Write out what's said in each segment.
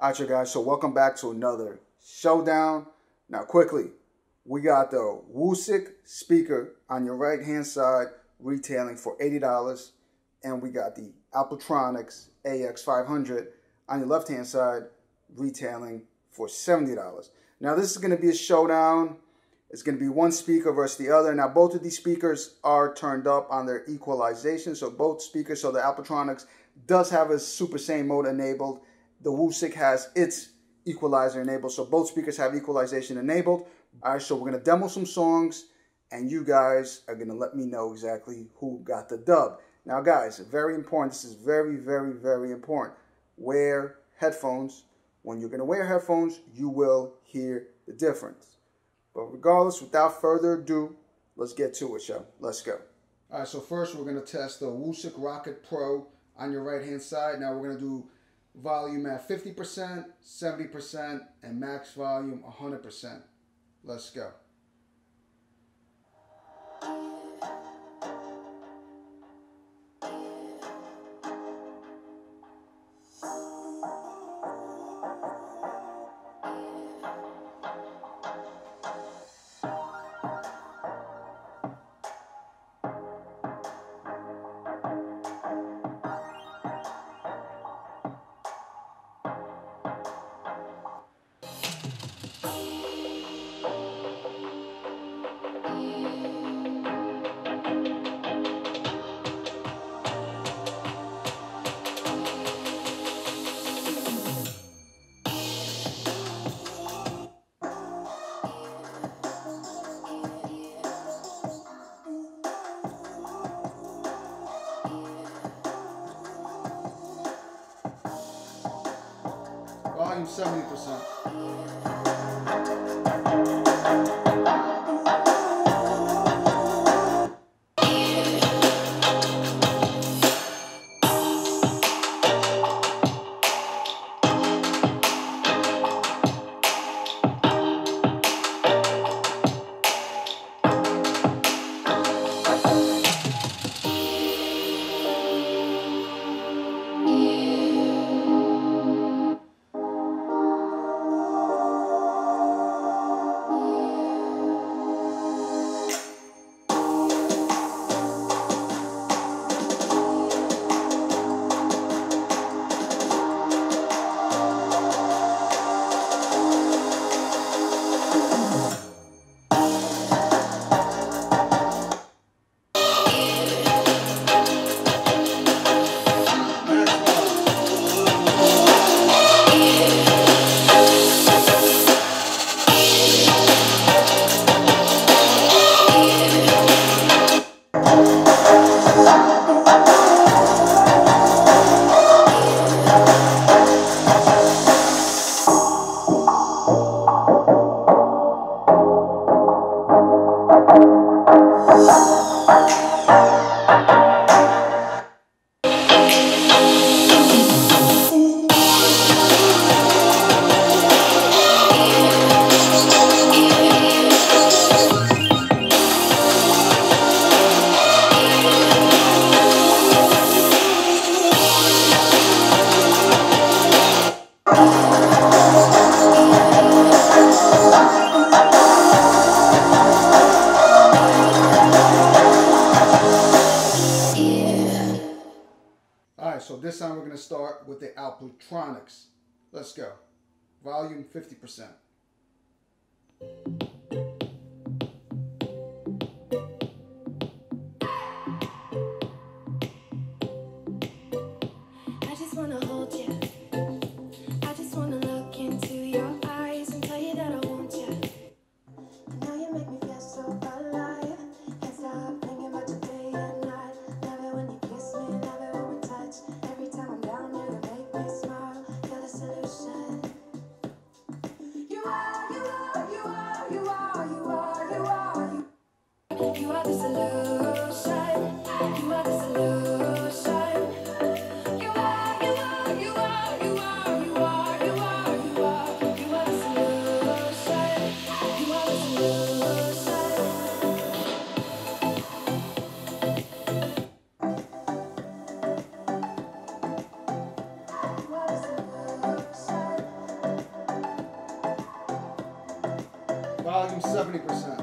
Alright, you guys, so welcome back to another showdown. Now, quickly, we got the Woosik speaker on your right hand side retailing for $80, and we got the Alphatronics AX500 on your left hand side retailing for $70. Now, this is going to be a showdown. It's going to be one speaker versus the other. Now, both of these speakers are turned up on their equalization, so both speakers, so the Alphatronics does have a Super Saiyan mode enabled. The Woosik has its equalizer enabled, so both speakers have equalization enabled. All right, so we're going to demo some songs, and you guys are going to let me know exactly who got the dub. Now, guys, very important. This is very, very, very important. Wear headphones. When you're going to wear headphones, you will hear the difference. But regardless, without further ado, let's get to it, y'all. Let's go. All right, so first we're going to test the Woosik Rocket Pro on your right-hand side. Now we're going to do volume at 50%, 70%, and max volume 100%. Let's go. Volume 70%. Alright, so this time we're going to start with the Alphatronics. Let's go. Volume 50%. I just want to hold you. I just want to look into your eyes and tell you that I want you. I know you make me feel so alive. Can't stop thinking about you day and night. Love it when you kiss me, love it when we touch. Every time I'm down, you make me smile. You're the solution. You are, you are, you are, you are, you are, you are, you are the solution. You are the solution. You are, you are, you are, you are, you are, you are, you are, you are the solution. You are the solution. You are the solution. Volume 70%.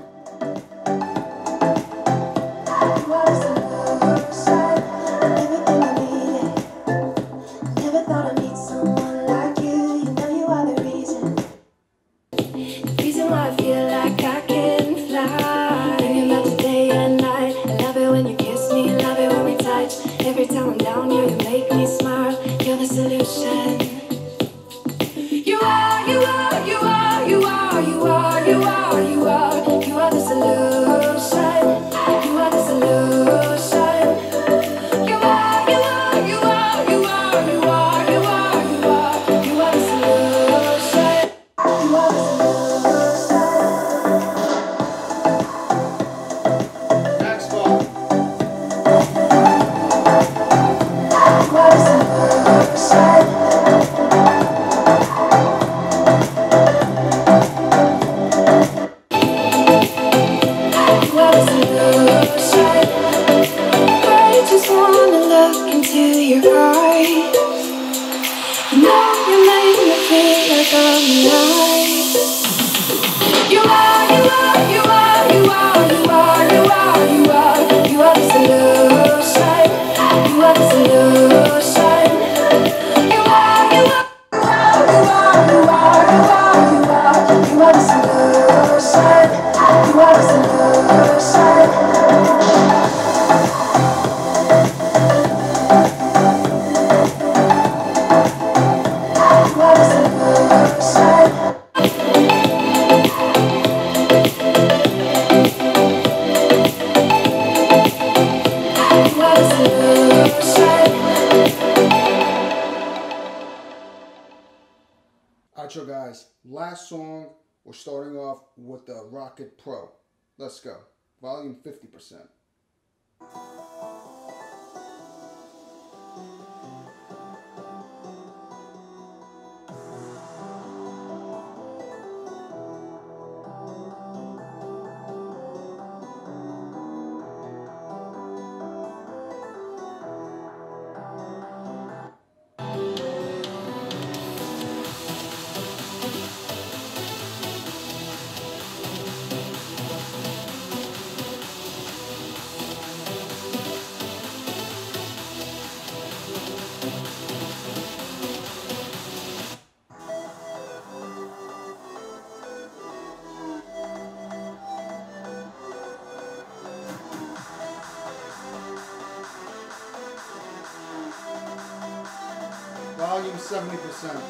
Every time I'm down here, you make me smile. You're the solution. You are, you are, you are, you are, you are, you are, you are. You are the solution. You are the solution. You are, you are, you are, you are, you are, you are, you are. You are the solution. You are the solution. Next volume. You are the solution. Your eyes, you know you make me feel like I'm alive. You are, you are, you are, you are, you are, you are, you are. You are the solution. You are the solution. You are, you are, you are, you are, you are, you are. You are the solution. You are the solution. Alright, yo guys, last song, we're starting off with the Rocket Pro. Let's go. Volume 50%. Volume 70%.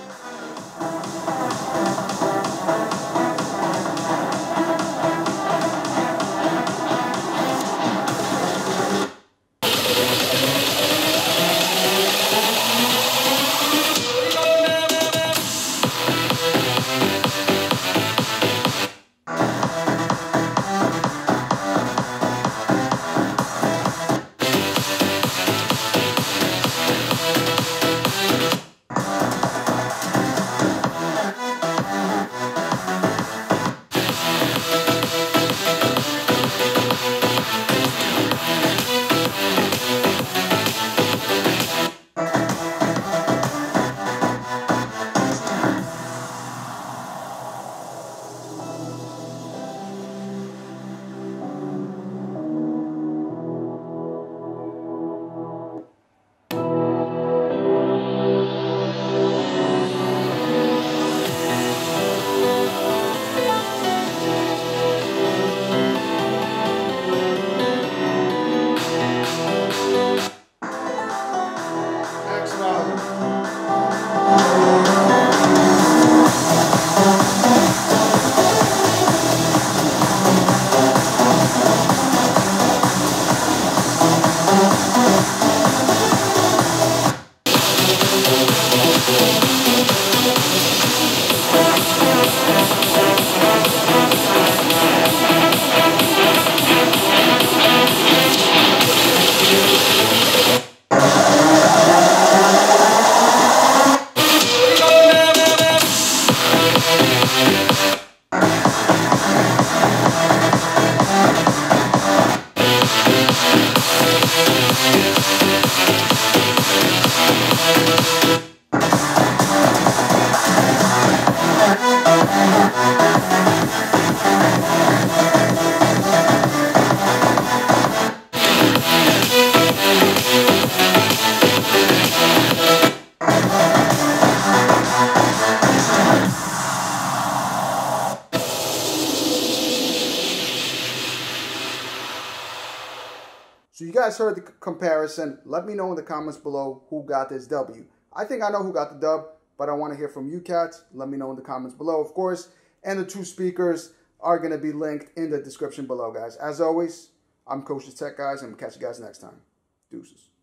So you guys heard the comparison. Let me know in the comments below who got this W. I think I know who got the dub, but I want to hear from you cats. Let me know in the comments below, of course. And the 2 speakers are going to be linked in the description below, guys. As always, I'm Coach the Tech, guys, and we'll catch you guys next time. Deuces.